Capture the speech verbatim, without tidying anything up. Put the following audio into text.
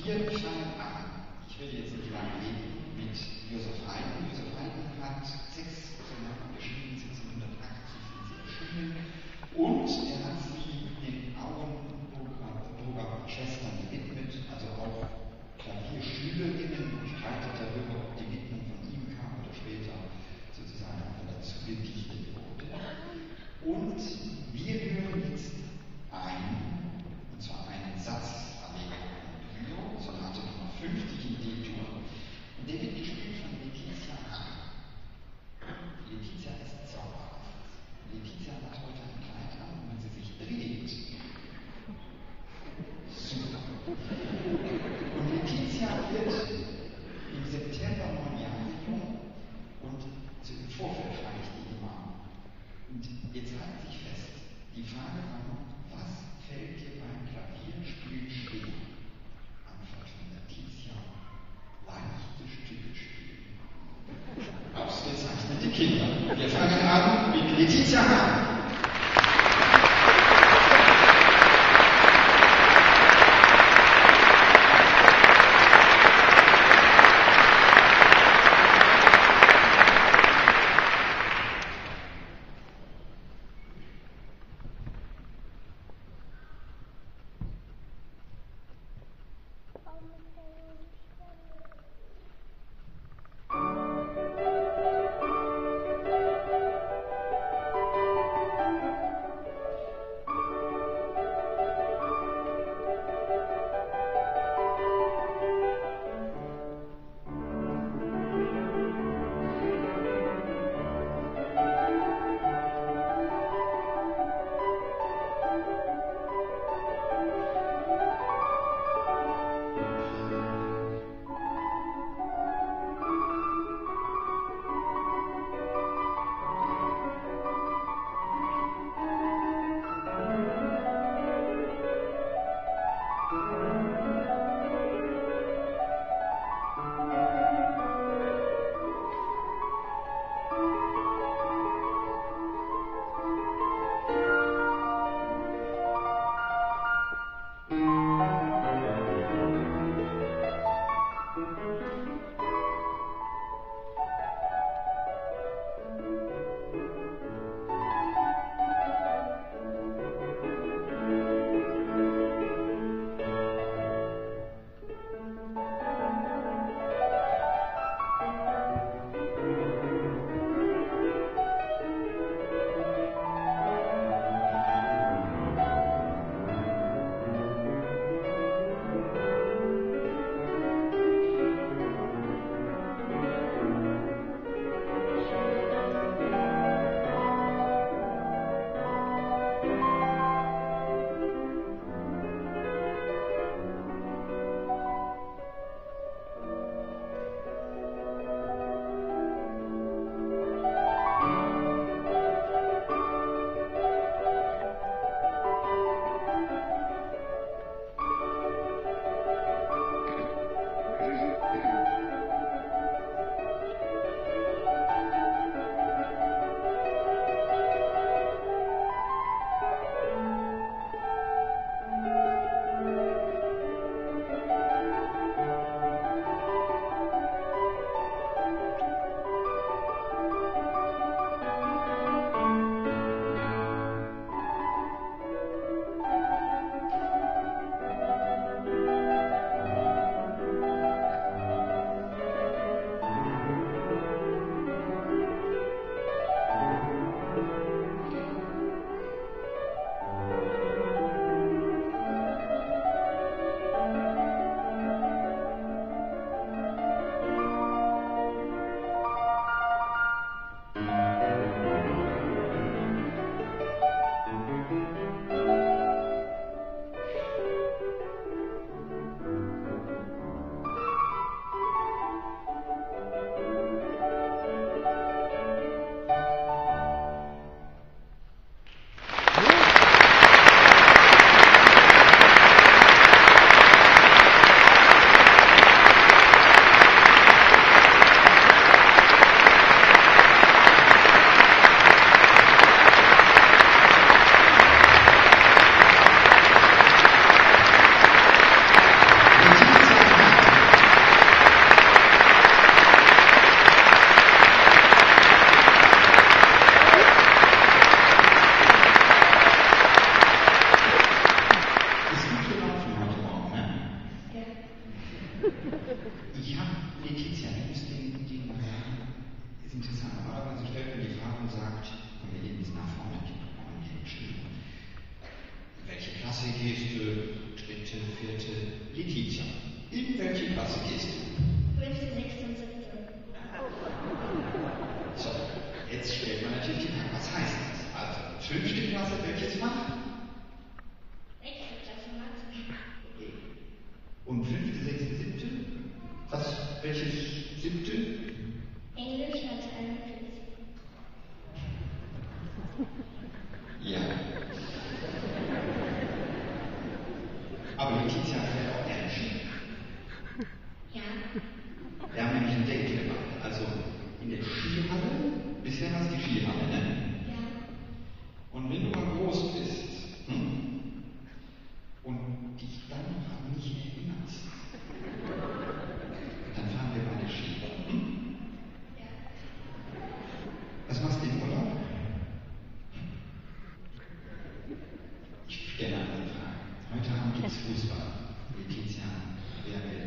Wir fangen an. Ich will jetzt nicht lange reden mit Joseph Haydn. Joseph Haydn hat sechs Sonaten geschrieben, sechzehnhundertachtzig sind sie erschienen. Und er hat sie den Auenburger Schwestern gewidmet, also auch Klavierschülerinnen, streitet darüber, ob die Widmung von ihm kam oder später sozusagen einfach dazu gedichtet wurde. Und wir hören jetzt ein, und zwar einen Satz, Allegro, brio, Sonate Nummer fünfzig in D-Dur. Und der wird gespielt von Laetitia Hahn. Laetitia ist zauberhaft. Laetitia hat heute ein Kleid an, und wenn sie sich dreht, super. Und Laetitia wird im September neun Jahre jung, und im Vorfeld frage ich die immer. Und jetzt halten sich fest, die Frage war, was fällt dir beim Klavierspielen schwer? Antwort von Laetitia: leichte Stücke spielen. Ausgezeichnete Kinder. Wir fangen an mit Laetitia Hahn. die haben Laetitia, die muss den, den mal sagen, ist interessant. Normalerweise stellt man die Frage und sagt, komm, wir gehen bis nach vorne, die brauchen wir nicht bestimmen. In welche Klasse gehst du? Dritte, vierte, Laetitia. In welche Klasse gehst du? Fünfte, sechste und siebte. So, jetzt stellt man natürlich die Frage, was heißt das? Also, fünfte Klasse, welches Fach? Sechste Klasse Mathe. Okay. Und fünfte, sechste, siebte? Was, welches siebte? Englisch, Latein und Physik. Ja. Aber Laetitia fährt auch gerne Ski. Ja. Wir haben nämlich ein Date gemacht. Also in der Skihalle, bisher war es die Skihalle, ne? Ja. Und wenn du mal groß bist, hm, und dich dann noch an mich erinnerst, dann fahren wir beide Ski. Hm? Ja. Was machst du im Urlaub? Ich stelle eine andere Frage. Heute Abend gibt es Fußball. Laetitia, wer will